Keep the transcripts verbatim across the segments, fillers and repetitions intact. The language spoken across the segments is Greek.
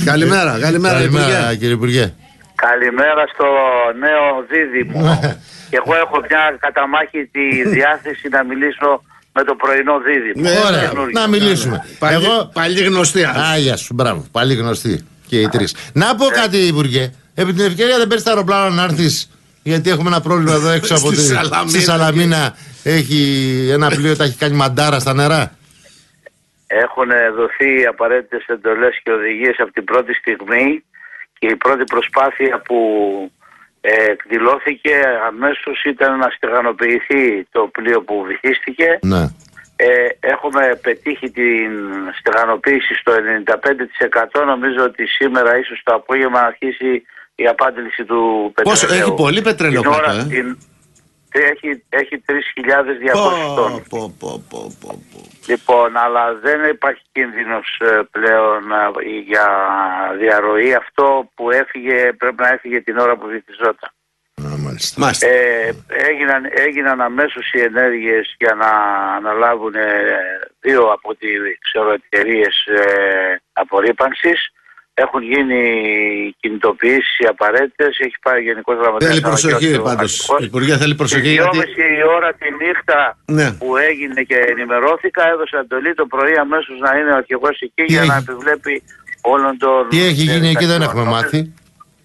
Καλημέρα, καλημέρα, καλημέρα κύριε Υπουργέ. Καλημέρα στο νέο δίδυμο. Και εγώ έχω μια καταμάχη τη διάθεση να μιλήσω με το πρωινό δίδυμο. Ναι, ωραία, να μιλήσουμε. Πάλι, εγώ... πάλι γνωστή. Άγια σου, μπράβο, πάλι γνωστή και οι τρεις. Να πω κάτι, Υπουργέ. Επί την ευκαιρία δεν παίρνεις τα αεροπλάνο να έρθεις, γιατί έχουμε ένα πρόβλημα εδώ έξω από τη στη Σαλαμίνα. Έχει ένα πλοίο, τα έχει κάνει μαντάρα στα νερά. Έχουν δοθεί οι απαραίτητες εντολές και οδηγίες από την πρώτη στιγμή και η πρώτη προσπάθεια που ε, εκδηλώθηκε αμέσως ήταν να στεγανοποιηθεί το πλοίο που βυθίστηκε. Ναι. Ε, έχουμε πετύχει την στεγανοποίηση στο ενενήντα πέντε τοις εκατό. Νομίζω ότι σήμερα ίσως το απόγευμα αρχίσει η απάντηση του πετρελαίου. Πόσο, έχει πολύ πετρέλαιο την ώρα, κάτω, ε? την, έχει, έχει τρεις χιλιάδες διακόσιες τόνους. Πω, πω, πω, πω, πω. Λοιπόν, αλλά δεν υπάρχει κίνδυνος πλέον για διαρροή. Αυτό που έφυγε πρέπει να έφυγε την ώρα που βυθιζόταν. Μάλιστα. Ε, έγιναν, έγιναν αμέσως οι ενέργειες για να αναλάβουν δύο από τις εταιρείες ε, απορρίπανσης. Έχουν γίνει κινητοποιήσεις απαραίτητες. Έχει πάει Γενικός Γραμματέας. Θέλει προσοχή πάντως. Η Υπουργέ θέλει προσοχή. Στις δυόμιση η ώρα τη νύχτα, ναι, που έγινε και ενημερώθηκα, έδωσε εντολή το πρωί αμέσως να είναι ο αρχηγός εκεί. Τι για έχει... να επιβλέπει όλον τον... Τι έχει γίνει εκεί δεν έχουμε μάθει.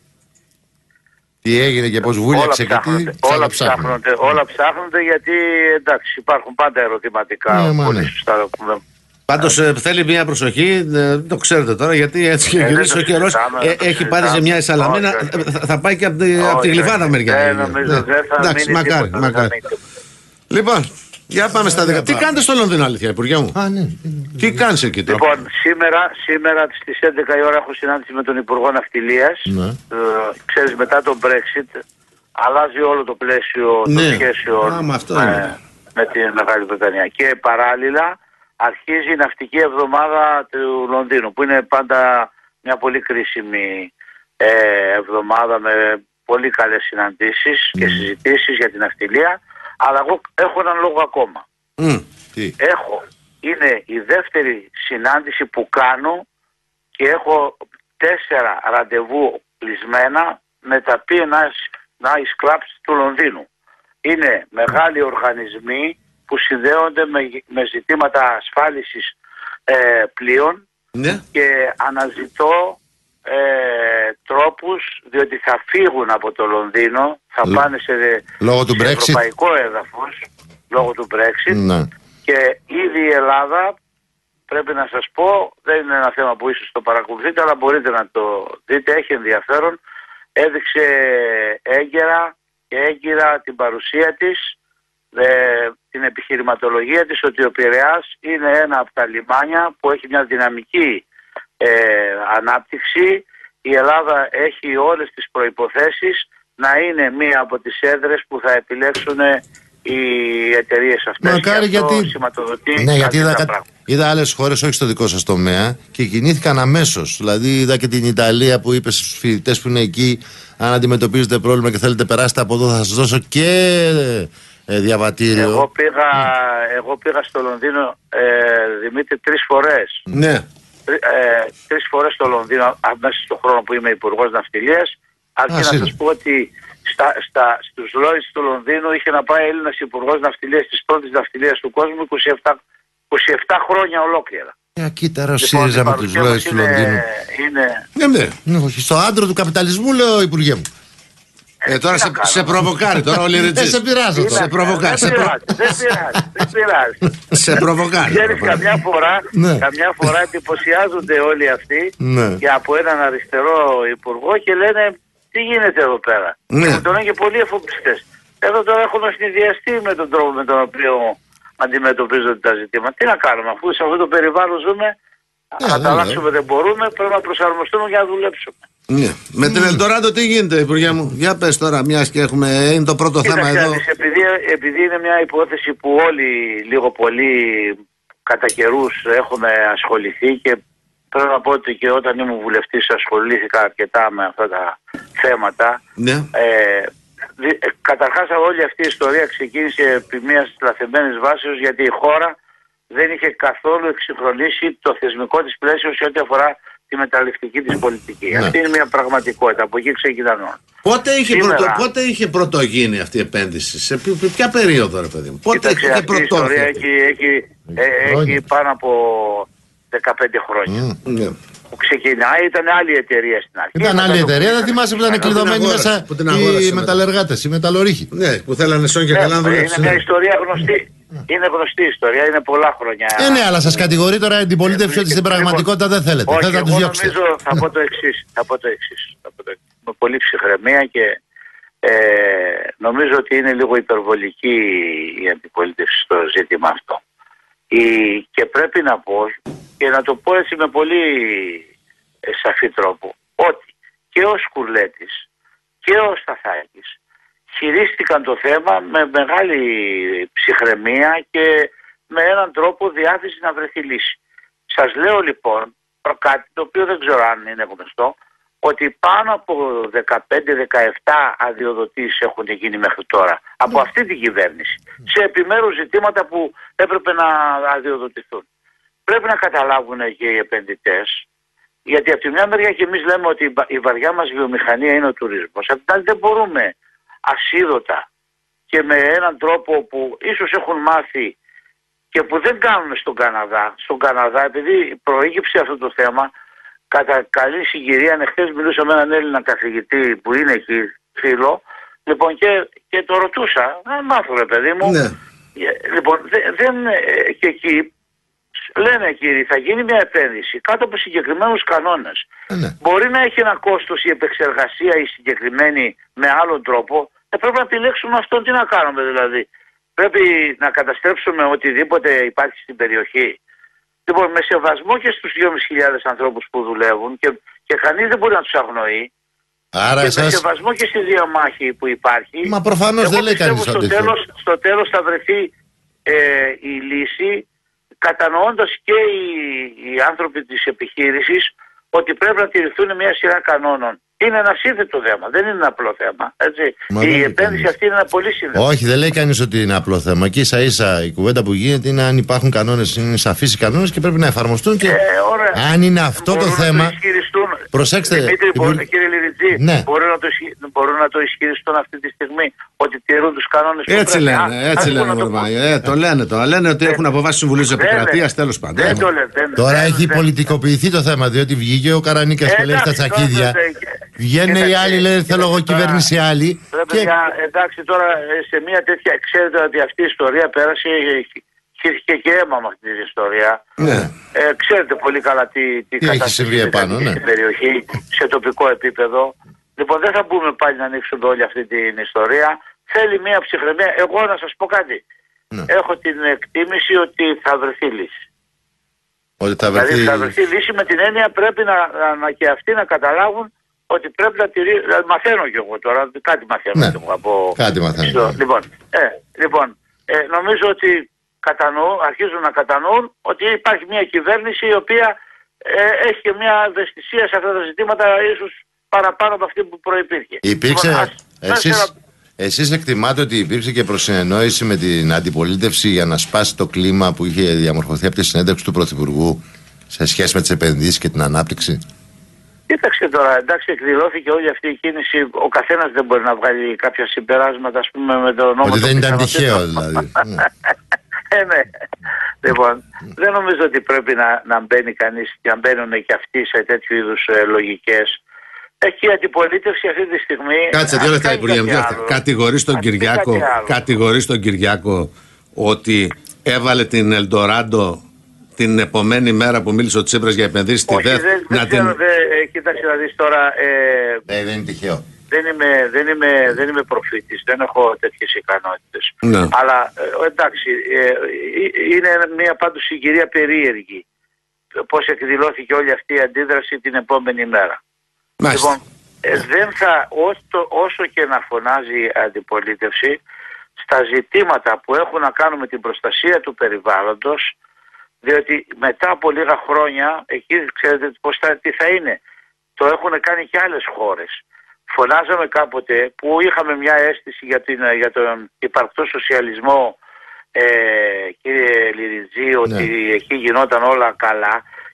Τι έγινε και πώς βούλιαξε και τι. Όλα ψάχνονται, όλα ψάχνονται γιατί εντάξει υπάρχουν πάντα ερωτηματικά. Ναι, πολύ σωστά. Πάντως ε, θέλει μια προσοχή, ε, το ξέρετε τώρα, γιατί έτσι και γυρίσει ο καιρός, ε, έχει πάρει σε μια Σαλαμίνα, ε, θα, θα πάει και από τη, απ τη Γλυφάδα μεριά. Δεν νομίζω, δεν θα εντάξει, μακάρι, μακάρι. Λοιπόν, για πάμε στα δέκα. Τι κάνετε στο Λονδίνο, αλήθεια, Υπουργέ μου? Α, ναι. Τι κάνεις εκεί τώρα? Λοιπόν, σήμερα, σήμερα στις έντεκα η ώρα έχω συνάντηση με τον Υπουργό Ναυτιλίας. Ναι. Ε, ξέρεις, μετά το Brexit αλλάζει όλο το πλαίσιο ναι. των σχέσεων Α, με, με, με την Μεγάλη Βρετανία. Και παράλληλα αρχίζει η ναυτική εβδομάδα του Λονδίνου, που είναι πάντα μια πολύ κρίσιμη ε, εβδομάδα με πολύ καλές συναντήσεις mm. και συζητήσεις για την ναυτιλία. Αλλά εγώ έχω έναν λόγο ακόμα. Mm. Έχω, είναι η δεύτερη συνάντηση που κάνω και έχω τέσσερα ραντεβού κλεισμένα με τα πι εν άι Clubs του Λονδίνου. Είναι μεγάλοι οργανισμοί που συνδέονται με, με ζητήματα ασφάλισης ε, πλοίων, ναι, και αναζητώ ε, τρόπους, διότι θα φύγουν από το Λονδίνο, θα Λ... πάνε σε, λόγω του σε Brexit. ευρωπαϊκό έδαφος λόγω του Brexit, ναι, και ήδη η Ελλάδα, πρέπει να σας πω, δεν είναι ένα θέμα που ίσως το παρακολουθείτε, αλλά μπορείτε να το δείτε, έχει ενδιαφέρον, έδειξε έγκαιρα και έγκυρα την παρουσία της, Ε, την επιχειρηματολογία της, ότι ο Πειραιάς είναι ένα από τα λιμάνια που έχει μια δυναμική ε, ανάπτυξη. Η Ελλάδα έχει όλες τις προϋποθέσεις να είναι μία από τις έδρες που θα επιλέξουν οι εταιρείες αυτές. Μακάρι, γιατί... σηματοδοτεί ναι, γιατί είδα, κα... είδα άλλες χώρες, όχι στο δικό σας τομέα, και κινήθηκαν αμέσως. Δηλαδή είδα και την Ιταλία που είπε στους φοιτητές που είναι εκεί, αν αντιμετωπίζετε πρόβλημα και θέλετε περάσετε από εδώ, θα σας δώσω και ε, διαβατήριο. Εγώ πήγα, mm. εγώ πήγα στο Λονδίνο, ε, Δημήτρη, τρεις φορές. Ναι. Ε, τρεις φορές στο Λονδίνο, μέσα στον χρόνο που είμαι υπουργός ναυτιλίας. Αρκεί να σας πω ότι στα, στα, στους Lloyds του Λονδίνου είχε να πάει Έλληνας υπουργός ναυτιλίας της πρώτης ναυτιλίας του κόσμου είκοσι επτά, είκοσι επτά χρόνια ολόκληρα. Ε, κοίτα ρε, ΣΥΡΙΖΑ με τους Lloyds του Λονδίνου. Είναι... Ναι, ναι, ναι, όχι, στο άντρο του καπιταλισμού, λέω, Υπουργέ μου. Ε, τώρα σε, σε προβοκάρει, τώρα όλοι οι ρετζείς. Σε πειράζω τώρα. Σε προβοκάρει. Δεν πειράζει, δεν πειράζει, δεν πειράζει. Σε προβοκάρει. Ξέρεις, καμιά φορά, ναι. καμιά φορά εντυπωσιάζονται όλοι αυτοί, ναι, και από έναν αριστερό υπουργό και λένε τι γίνεται εδώ πέρα. Ναι. Και τον είναι και πολλοί εφοπλιστές. Εδώ τώρα έχουμε συνδυαστεί με τον τρόπο με τον οποίο αντιμετωπίζονται τα ζητήματα. Τι να κάνουμε, αφού σε αυτό το περιβάλλον ζούμε, yeah, να τα αλλάξουμε δεν μπορούμε, πρέπει να προσαρμοστούμε για να δουλέψουμε. Ναι. Με την Ελντοράντο τι γίνεται, Υπουργέ μου? Για πες τώρα, μιας και έχουμε, είναι το πρώτο Κοίτα, θέμα εδώ. Επειδή, επειδή είναι μια υπόθεση που όλοι λίγο πολύ κατά καιρούς έχουμε ασχοληθεί, και πρέπει να πω ότι και όταν ήμουν βουλευτής ασχολήθηκα αρκετά με αυτά τα θέματα. Ναι. Ε, καταρχάς όλη αυτή η ιστορία ξεκίνησε επί μιας λαθεμένης βάσεως, γιατί η χώρα δεν είχε καθόλου εξυγχρονίσει το θεσμικό της πλαίσιο σε ό,τι αφορά τη μεταλλευτική της πολιτική. Ναι. Αυτή είναι μια πραγματικότητα, από εκεί ξεκινάμε. Πότε είχε, Σήμερα, πρωτο, πότε είχε πρωτογίνει αυτή η επένδυση, σε ποια, ποια περίοδο, ρε παιδί μου? Πότε κοίταξε, είχε αυτή η ιστορία έχει, έχει, έχει πάνω από δεκαπέντε χρόνια. Mm. Yeah. Που ξεκινάει, ήταν άλλη εταιρεία στην αρχή. Ήταν άλλη εταιρεία, δεν θυμάσαι που ήταν κλειδωμένοι μέσα οι μεταλλεργάτες, οι μεταλλορύχοι. Ναι, που θέλανε σόν και καλά να δουλέψουν. Είναι μια ιστορία γνωστή. Είναι γνωστή ιστορία, είναι πολλά χρόνια. Ε, ναι, αλλά σας κατηγορεί τώρα η αντιπολίτευση ότι στην πραγματικότητα δεν θέλετε. Όχι, θέλετε να τους εγώ διώξετε. Νομίζω, θα πω το εξής. Θα πω το εξής. Με πολύ ψυχραιμία και ε, νομίζω ότι είναι λίγο υπερβολική η αντιπολίτευση στο ζήτημα αυτό. Η, και πρέπει να πω, και να το πω έτσι με πολύ ε, σαφή τρόπο, ότι και ο Σκουρλέτης και ο Σταθάκης χειρίστηκαν το θέμα με μεγάλη ψυχραιμία και με έναν τρόπο διάθεση να βρεθεί λύση. Σας λέω λοιπόν κάτι το οποίο δεν ξέρω αν είναι γνωστό, ότι πάνω από δεκαπέντε δεκαεπτά αδειοδοτήσεις έχουν γίνει μέχρι τώρα από αυτή την κυβέρνηση σε επιμέρους ζητήματα που έπρεπε να αδειοδοτηθούν. Πρέπει να καταλάβουν και οι επενδυτές, γιατί από τη μια μεριά και εμείς λέμε ότι η βαριά μας βιομηχανία είναι ο τουρισμός. Από την άλλη δεν μπορούμε ασίδωτα και με έναν τρόπο που ίσως έχουν μάθει και που δεν κάνουν στον Καναδά. Στον Καναδά, επειδή προήγηψε αυτό το θέμα, κατά καλή συγκυρία, χθες μιλούσα με έναν Έλληνα καθηγητή που είναι εκεί, φίλο, λοιπόν και, και το ρωτούσα, να μάθω ρε παιδί μου, ναι. Λοιπόν, δεν, και εκεί λένε κύριοι, θα γίνει μια επένδυση κάτω από συγκεκριμένους κανόνες. Ναι. Μπορεί να έχει ένα κόστος η επεξεργασία η συγκεκριμένη με άλλον τρόπο, ε, πρέπει να επιλέξουμε αυτόν, τι να κάνουμε δηλαδή. Πρέπει να καταστρέψουμε οτιδήποτε υπάρχει στην περιοχή. Λοιπόν, με σεβασμό και στους δυόμισι χιλιάδες ανθρώπους που δουλεύουν και, και κανείς δεν μπορεί να τους αγνοεί. Άρα και εσάς... με σεβασμό και στη διαμάχη που υπάρχει. Μα προφανώς δεν λέει κανείς στο τέλος, στο τέλος θα βρεθεί ε, η λύση, κατανοώντας και οι, οι άνθρωποι της επιχείρησης ότι πρέπει να τηρηθούν μια σειρά κανόνων. Είναι ένα σύνθετο θέμα, δεν είναι ένα απλό θέμα. Έτσι. Η επένδυση αυτή είναι ένα πολύ σύνθετο. Όχι, δεν λέει κανείς ότι είναι απλό θέμα. Και ίσα ίσα η κουβέντα που γίνεται είναι αν υπάρχουν κανόνες, είναι σαφείς οι κανόνες και πρέπει να εφαρμοστούν. Και ε, αν είναι αυτό το θέμα. Το προσέξτε. Δημήτρη, η... μπορεί, κύριε Λιριτζή, ναι. μπορούν, να το, μπορούν να το ισχυριστούν αυτή τη στιγμή ότι τηρούν τους κανόνες που έτσι πρέπει. Λένε, Α, έτσι λένε, το, ε, το λένε το. Λένε ότι έχουν αποφάσει Συμβουλίου της Επικρατείας, τέλος πάντων. Δεν το λένε, δεν, Τώρα δεν, έχει δεν, πολιτικοποιηθεί το θέμα, διότι βγήκε ο Καρανίκας και λέει στα τσακίδια. Βγαίνουν οι άλλοι, λένε θέλω εγώ κυβέρνηση άλλη. Και... Εντάξει, τώρα σε μια τέτοια, ξέρετε ότι αυτή η ιστορία πέρασε, χύθηκε και αίμα με αυτή την ιστορία. Ναι. Ε, ξέρετε πολύ καλά τι, τι, τι κατάσταση επάνω, ναι. στην περιοχή, σε τοπικό επίπεδο. Λοιπόν, δεν θα μπούμε πάλι να ανοίξουμε όλη αυτή την ιστορία. Θέλει μια ψυχραιμία. Εγώ να σας πω κάτι. Ναι. Έχω την εκτίμηση ότι θα βρεθεί λύση. Ότι θα βρεθεί... Δηλαδή θα βρεθεί λύση με την έννοια πρέπει να, να, και αυτοί να καταλάβουν ότι πρέπει να τηρεί. Δηλαδή, μαθαίνω κι εγώ τώρα, κάτι μαθαίνω ναι. κι εγώ από. Κάτι μαθαίνω. Στο... Λοιπόν, ε, λοιπόν ε, νομίζω ότι κατανοούν, αρχίζουν να κατανοούν ότι υπάρχει μια κυβέρνηση η οποία ε, έχει και μια ευαισθησία σε αυτά τα ζητήματα, ίσως παραπάνω από αυτή που προϋπήρχε. Υπήρξε. Λοιπόν, ας, εσείς, ας... εσείς εκτιμάτε ότι υπήρξε και προσυνεννόηση με την αντιπολίτευση για να σπάσει το κλίμα που είχε διαμορφωθεί από τη συνέντευξη του Πρωθυπουργού σε σχέση με τις επενδύσεις και την ανάπτυξη? Κοίταξε τώρα, εντάξει, εκδηλώθηκε όλη αυτή η κίνηση. Ο καθένας δεν μπορεί να βγάλει κάποια συμπεράσματα, ας πούμε, με τον νόμο. Ότι δεν ήταν τυχαίο, δηλαδή. ε, ναι. Λοιπόν, δεν νομίζω ότι πρέπει να, να μπαίνει κανείς και να μπαίνουν και αυτοί σε τέτοιου είδους ε, λογικές. Έχει η αντιπολίτευση αυτή τη στιγμή. Κάτσε δύο λεπτά, Υπουργέ. Κατηγορείς τον Κυριάκο, κατηγορείς τον Κυριάκο ότι έβαλε την Ελντοράντο την επομένη μέρα που μίλησε ο Τσίπρας για επενδύσεις στη ΔΕΘ. Δεν, να δεν την... ξέρω, δε, κοίταξε να δεις τώρα. Ε, ναι, δεν είναι τυχαίο. Δεν είμαι, δεν είμαι, δεν είμαι προφήτης, δεν έχω τέτοιες ικανότητες. Ναι. Αλλά ε, εντάξει, ε, είναι μια πάντως συγκυρία περίεργη. Πώς εκδηλώθηκε όλη αυτή η αντίδραση την επόμενη μέρα. Μάλιστα. Λοιπόν, ε, δεν θα, όσο, όσο και να φωνάζει η αντιπολίτευση, στα ζητήματα που έχουν να κάνουν με την προστασία του περιβάλλοντος, διότι μετά από λίγα χρόνια, εκεί ξέρετε πώς θα, τι θα είναι. Το έχουν κάνει και άλλες χώρες. Φωνάζαμε κάποτε που είχαμε μια αίσθηση για, την, για τον υπαρκτό σοσιαλισμό, ε, κύριε Λιριτζή, ότι ναι. εκεί γινόταν όλα καλά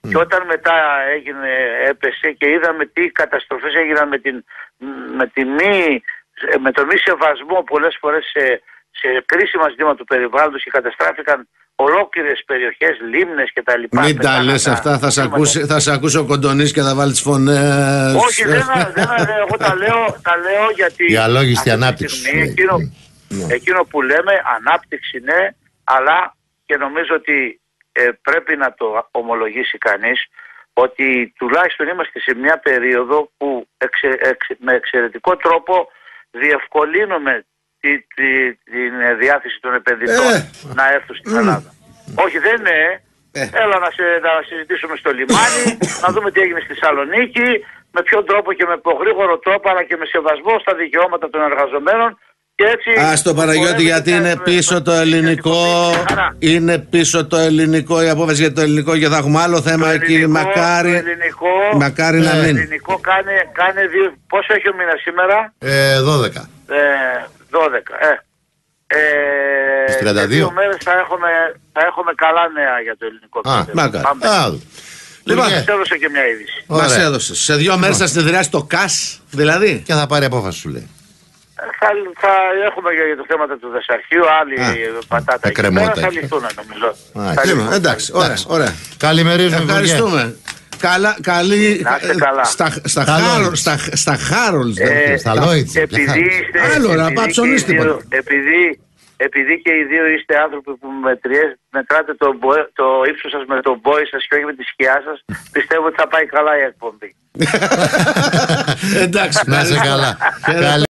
Mm. Και όταν μετά έγινε, έπεσε και είδαμε τι καταστροφές έγιναν με, την, με, τη μη, με το μη σεβασμό πολλές φορές σε, σε κρίσιμα ζητήματα του περιβάλλοντος και καταστράφηκαν ολόκληρες περιοχές, λίμνες κτλ. Μην τα λες αυτά, θα σε, ακούσει, θα σε ακούσει ο Κοντονής και θα βάλει τις φωνές. Όχι, δεν, δεν, εγώ τα λέω, τα λέω γιατί η αλόγιστη ανάπτυξη. Στιγμή, εκείνο, ναι. εκείνο που λέμε ανάπτυξη ναι, αλλά και νομίζω ότι ε, πρέπει να το ομολογήσει κανείς ότι τουλάχιστον είμαστε σε μια περίοδο που εξε, εξε, με εξαιρετικό τρόπο διευκολύνουμε τη, τη, την διάθεση των επενδυτών ε, να έρθουν στην Ελλάδα. Mm. Όχι, δεν είναι. Ε. Έλα να, σε, να συζητήσουμε στο λιμάνι, να δούμε τι έγινε στη Θεσσαλονίκη, με ποιον τρόπο και με γρήγορο τρόπο, αλλά και με σεβασμό στα δικαιώματα των εργαζομένων. Α το Παναγιώτη, γιατί είναι πίσω το ελληνικό. Είναι πίσω το ελληνικό, η απόφαση για το ελληνικό και θα έχουμε άλλο θέμα εκεί. Μακάρι, μακάρι να μην. Το ελληνικό κάνει, κάνει δύο. Πόσο έχει ο μήνας σήμερα? Ε, δώδεκα. Ε, δώδεκα. Ε. Ε, τριάντα δύο. δύο μέρες θα έχουμε, θα έχουμε καλά νέα για το ελληνικό. Α, μακάρι. Λοιπόν, μας έδωσε και μια είδηση. Μας έδωσε. Σε δύο μέρες θα συνεδριάσει το ΚΑΣ, δηλαδή. Και θα πάρει απόφαση, σου λέει. Θα, θα έχουμε για το θέμα του Δεσαρχείου, άλλοι πατάτα εκεί πέρα, θα λυθούν νομίζω. Α, εντάξει, ωραία, ωραία. Καλημερίζουμε. Ευχαριστούμε. Καλά, καλή. Καλά. Στα, στα, Χάρολ, στα, στα Χάρολς. Ε, στα Λόιτς. Επειδή είστε. Άλλο να πάψονείς τίποτα. Επειδή, επειδή και οι δύο είστε άνθρωποι που μετριές, μετράτε το, το ύψος σας με τον μπόι σας και όχι με τη σκιά σας, πιστεύω ότι θα πάει καλά η εκπομπή. Εντάξει. Να είσαι καλά.